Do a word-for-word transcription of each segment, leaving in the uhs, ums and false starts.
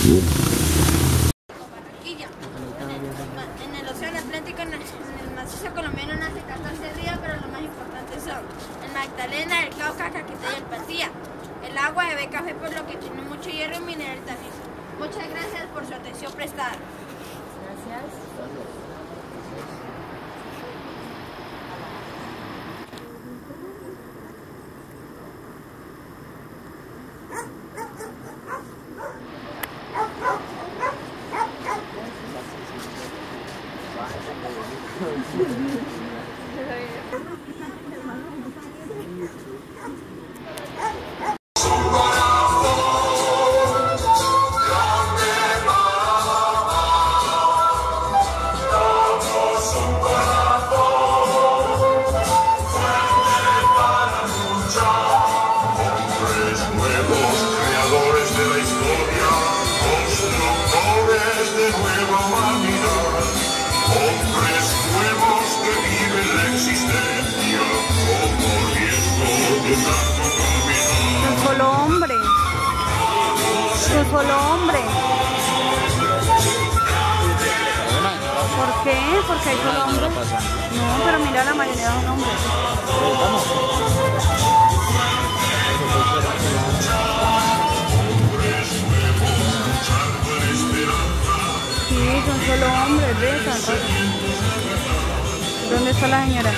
Barranquilla. En el, en el Océano Atlántico, en el, en el macizo colombiano nace catorce ríos, pero los más importantes son el Magdalena, el Cauca, Caquetá y el Patía. El agua bebe café por lo que tiene mucho hierro y mineral también. Muchas gracias por su atención prestada. Gracias. Un solo hombre. Un solo hombre. ¿Por qué? Porque hay solo hombre. No, pero mira, la mayoría son hombres. Sí, son solo hombres, ve, tan raro. ¿Dónde está la señora?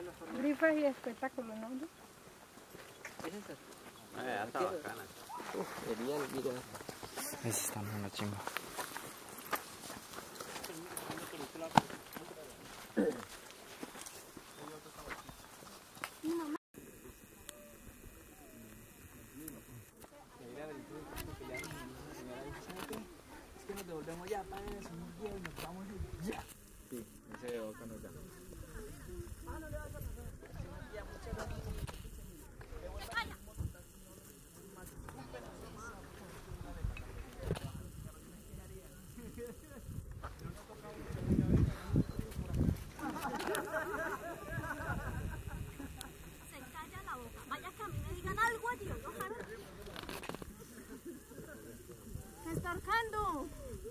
Rifas y espectáculos, ¿no? ¿Es esta? Ah, está bacana. Uf, genial, mira. Ese está una chimba. Es que nos devolvemos ya, para eso, nos vamos ya. Sí, ese de boca nos da. ¡Me está ahorcando!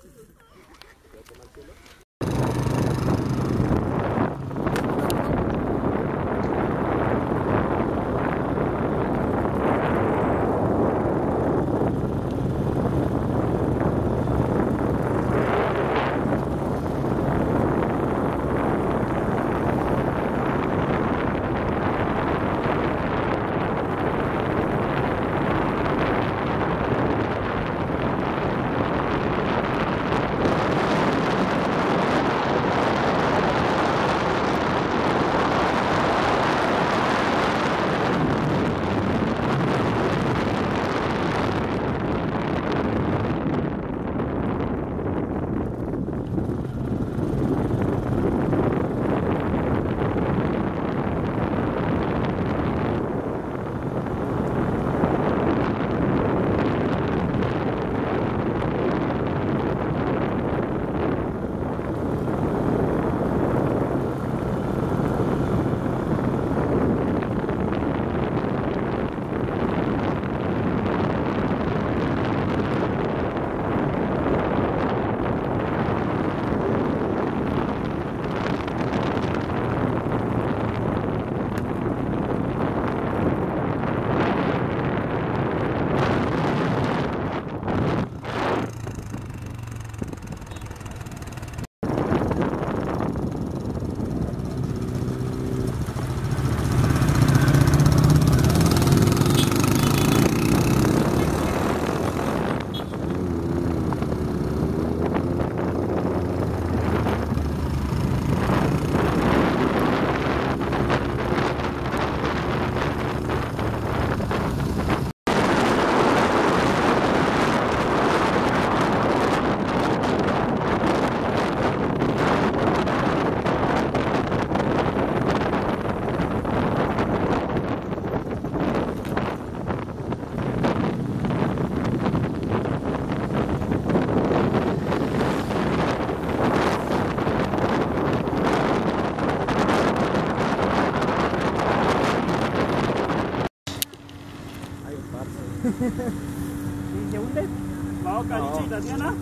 ¿Y se hunde? Vamos, Carichi, Tatiana.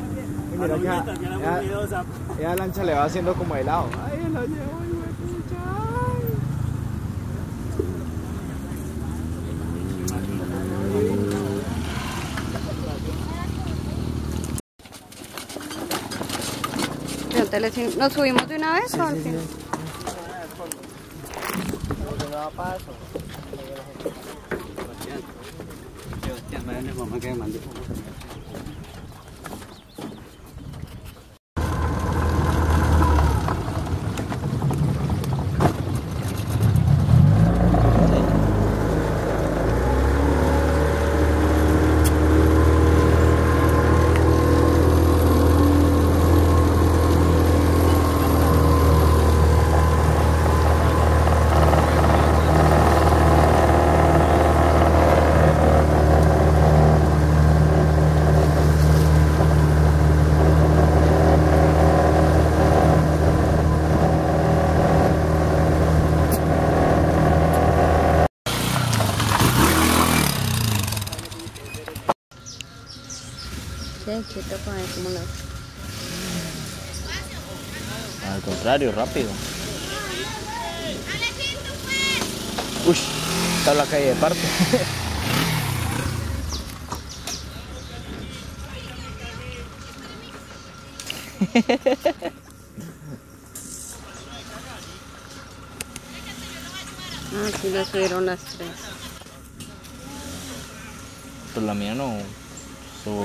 Mira, ya, ya, ya la lancha le va haciendo como helado. Ay, lo llevo, Entonces, ¿nos subimos de una vez sí, o al sí, final? Sí. No da paso. Mamá que me mandó. Quieto con el acumulador. Al contrario, rápido. Uy, está la calle de parte. Ah, sí, la subieron las tres. Pues la mía no. So...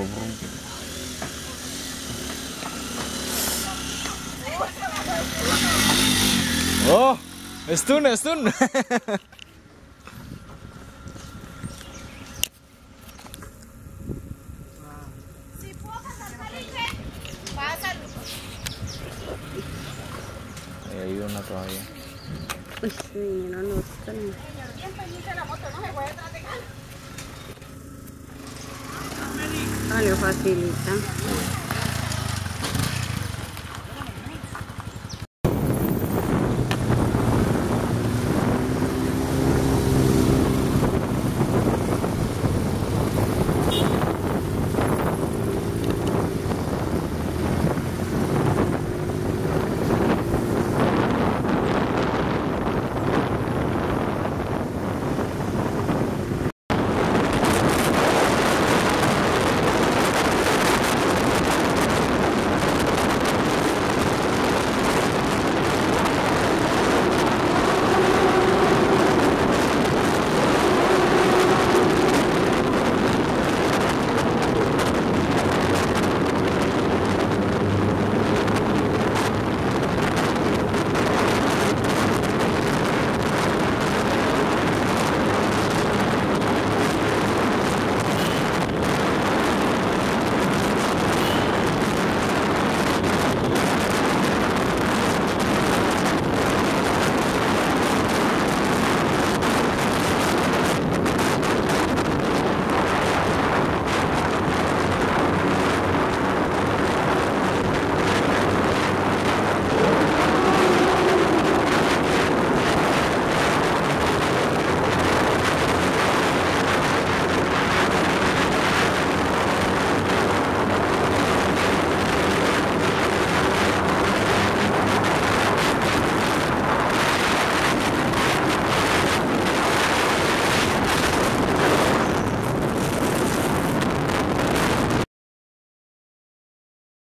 ¡Oh! ¡Stun, stun! Si puedo pasar Felipe, pásalo. Ahí hay una todavía. Uy, se vinieron los tres. Bien pendiente la moto, no se puede detrás de acá. Ah, le facilita.